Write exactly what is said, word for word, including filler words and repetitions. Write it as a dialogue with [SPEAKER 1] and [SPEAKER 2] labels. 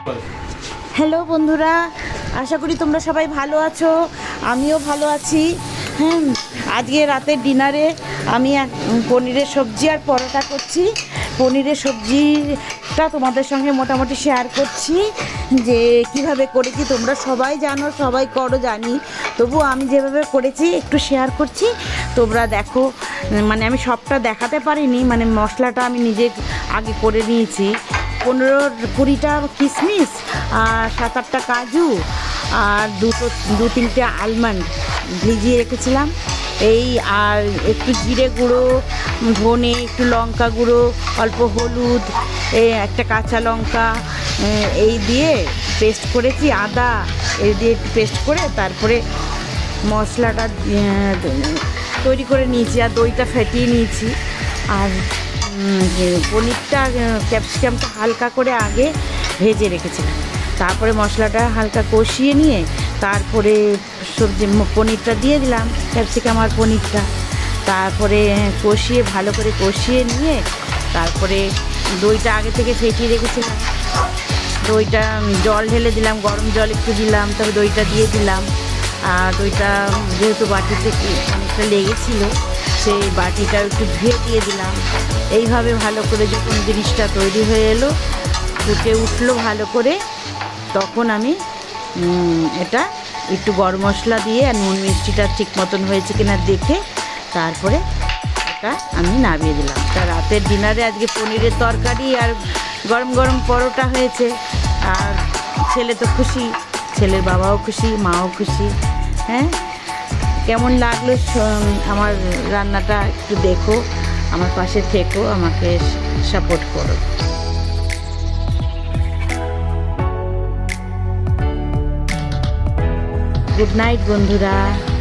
[SPEAKER 1] Hello বন্ধুরা, আশা করি তোমরা সবাই ভালো আছো, আমিও ভালো আছি। হ্যাঁ, আজকে রাতের ডিনারে আমি এক পনিরের সবজি আর পরোটা করছি। পনিরের সবজিটা তোমাদের সঙ্গে মোটামুটি শেয়ার করছি যে কিভাবে করেছি। তোমরা সবাই জানো, সবাই করো জানি, তবু আমি যেভাবে করেছি একটু শেয়ার করছি, তোমরা দেখো। মানে আমি সবটা দেখাতে পারিনি, মানে মশলাটা আমি নিজে আগে করে নিয়েছি। পনেরো কুড়িটা কিশমিশ আর সাত আটটা কাজু আর দুটো দু তিনটে আলমন্ড ভিজিয়ে রেখেছিলাম এই। আর একটু জিরে গুঁড়ো, ধনে, একটু লঙ্কা গুঁড়ো, অল্প হলুদ, এই একটা কাঁচা লঙ্কা, এই দিয়ে পেস্ট করেছি। আদা এই দিয়ে একটু পেস্ট করে তারপরে মশলাটা তৈরি করে নিয়েছি। আর দইটা ফেটিয়ে নিয়েছি। আর পনিরটা ক্যাপসিকামটা হালকা করে আগে ভেজে রেখেছিলাম, তারপরে মশলাটা হালকা কষিয়ে নিয়ে তারপরে সবজি পনিরটা দিয়ে দিলাম, ক্যাপসিকাম আর পনিরটা। তারপরে কষিয়ে ভালো করে কষিয়ে নিয়ে তারপরে দইটা আগে থেকে ফেটিয়ে রেখেছিলাম, দইটা জল ঢেলে দিলাম, গরম জল একটু দিলাম, তবে দইটা দিয়ে দিলাম। আর দইটা যেহেতু বাটিতে অনেকটা লেগেছিল, সেই বাটিটা একটু ধুয়ে দিয়ে দিলাম। এইভাবে ভালো করে যখন জিনিসটা তৈরি হয়ে এলো, ফুটে উঠলো ভালো করে, তখন আমি এটা একটু গরম মশলা দিয়ে আর নুন মিষ্টিটা ঠিক মতন হয়েছে কিনা দেখে তারপরে এটা আমি নামিয়ে দিলাম। তা রাতের ডিনারে আজকে পনিরের তরকারি আর গরম গরম পরোটা হয়েছে। আর ছেলে তো খুশি, ছেলের বাবাও খুশি, মাও খুশি। হ্যাঁ, কেমন লাগলো আমার রান্নাটা একটু দেখো, আমার পাশে থেকো, আমাকে সাপোর্ট করো। গুড নাইট বন্ধুরা।